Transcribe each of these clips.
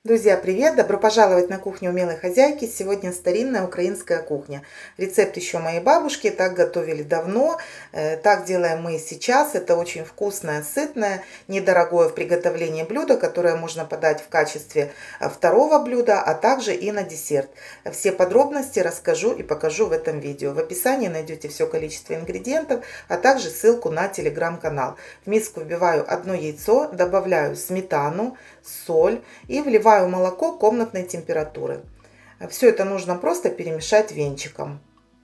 Друзья, привет! Добро пожаловать на кухню умелой хозяйки. Сегодня старинная украинская кухня. Рецепт еще моей бабушки. Так готовили давно. Так делаем мы и сейчас. Это очень вкусное, сытное, недорогое в приготовлении блюдо, которое можно подать в качестве второго блюда, а также и на десерт. Все подробности расскажу и покажу в этом видео. В описании найдете все количество ингредиентов, а также ссылку на телеграм-канал. В миску вбиваю одно яйцо, добавляю сметану, соль и вливаю молоко комнатной температуры. Все это нужно просто перемешать венчиком.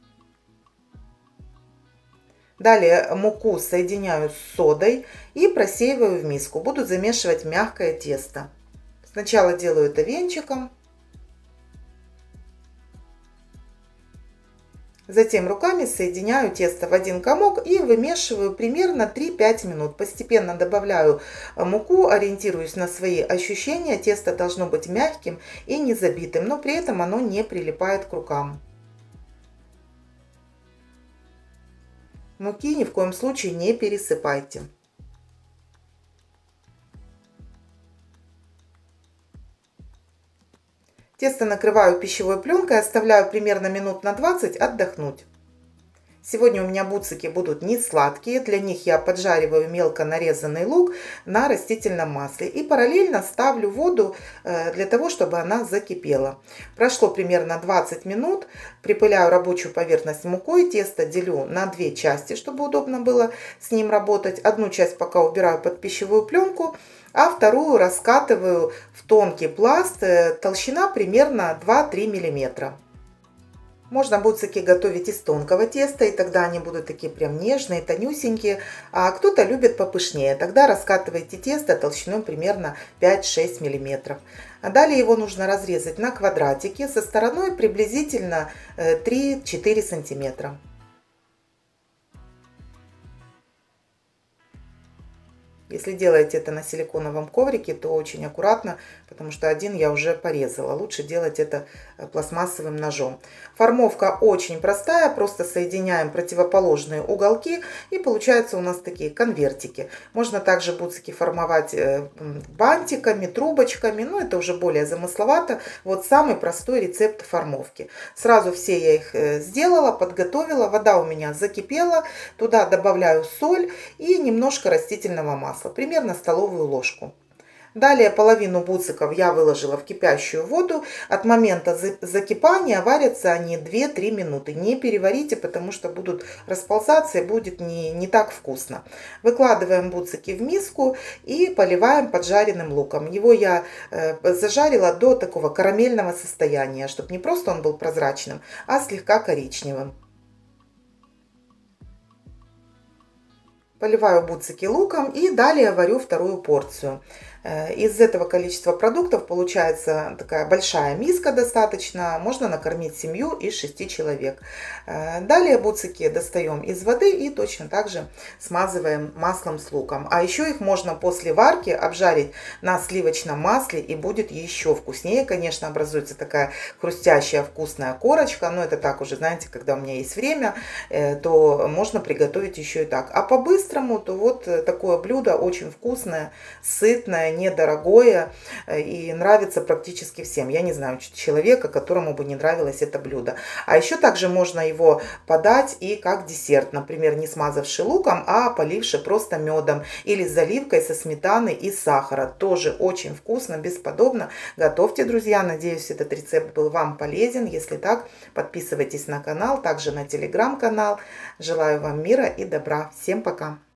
Далее муку соединяю с содой и просеиваю в миску. Буду замешивать мягкое тесто. Сначала делаю это венчиком. Затем руками соединяю тесто в один комок и вымешиваю примерно 3-5 минут. Постепенно добавляю муку, ориентируюсь на свои ощущения. Тесто должно быть мягким и не забитым, но при этом оно не прилипает к рукам. Муки ни в коем случае не пересыпайте. Тесто накрываю пищевой пленкой, оставляю примерно минут на 20 отдохнуть. Сегодня у меня буцики будут не сладкие, для них я поджариваю мелко нарезанный лук на растительном масле и параллельно ставлю воду для того, чтобы она закипела. Прошло примерно 20 минут, припыляю рабочую поверхность мукой, тесто делю на две части, чтобы удобно было с ним работать. Одну часть пока убираю под пищевую пленку, а вторую раскатываю в тонкий пласт, толщина примерно 2-3 мм. Можно буцики готовить из тонкого теста, и тогда они будут такие прям нежные, тонюсенькие. А кто-то любит попышнее. Тогда раскатывайте тесто толщиной примерно 5-6 мм. А далее его нужно разрезать на квадратики со стороной приблизительно 3-4 см. Если делаете это на силиконовом коврике, то очень аккуратно, потому что один я уже порезала. Лучше делать это пластмассовым ножом. Формовка очень простая, просто соединяем противоположные уголки и получаются у нас такие конвертики. Можно также буцики формовать бантиками, трубочками, но это уже более замысловато. Вот самый простой рецепт формовки. Сразу все я их сделала, подготовила, вода у меня закипела, туда добавляю соль и немножко растительного масла. Примерно столовую ложку. Далее половину буциков я выложила в кипящую воду. От момента закипания варятся они 2-3 минуты. Не переварите, потому что будут расползаться и будет не так вкусно. Выкладываем буцики в миску и поливаем поджаренным луком. Его я зажарила до такого карамельного состояния, чтобы не просто он был прозрачным, а слегка коричневым. Поливаю буцики луком и далее варю вторую порцию. Из этого количества продуктов получается такая большая миска достаточно. Можно накормить семью из 6 человек. Далее буцики достаем из воды и точно так же смазываем маслом с луком. А еще их можно после варки обжарить на сливочном масле и будет еще вкуснее. Конечно, образуется такая хрустящая вкусная корочка. Но это так уже, знаете, когда у меня есть время, то можно приготовить еще и так. А по-быстрому, то вот такое блюдо очень вкусное, сытное, недорогое и нравится практически всем. Я не знаю человека, которому бы не нравилось это блюдо. А еще также можно его подать и как десерт, например, не смазавши луком, а поливши просто медом или с заливкой со сметаны и сахара. Тоже очень вкусно, бесподобно. Готовьте, друзья. Надеюсь, этот рецепт был вам полезен. Если так, подписывайтесь на канал, также на телеграм-канал. Желаю вам мира и добра. Всем пока!